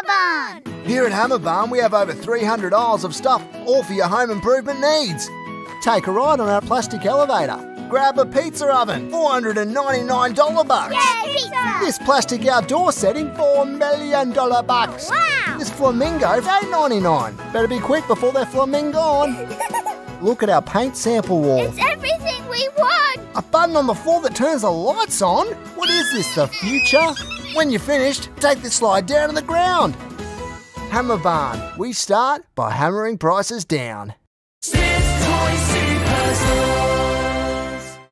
Hammerbarn! Here at Hammerbarn, we have over 300 aisles of stuff, all for your home improvement needs. Take a ride on our plastic elevator. Grab a pizza oven, $499 bucks. Yay, pizza! This plastic outdoor setting, $4 million bucks. Wow! This flamingo, $8.99. Better be quick before they're flamingone. Look at our paint sample wall. It's everything we want! A button on the floor that turns the lights on? What is this, the future? When you're finished, take the slide down to the ground. Hammerbarn, we start by hammering prices down.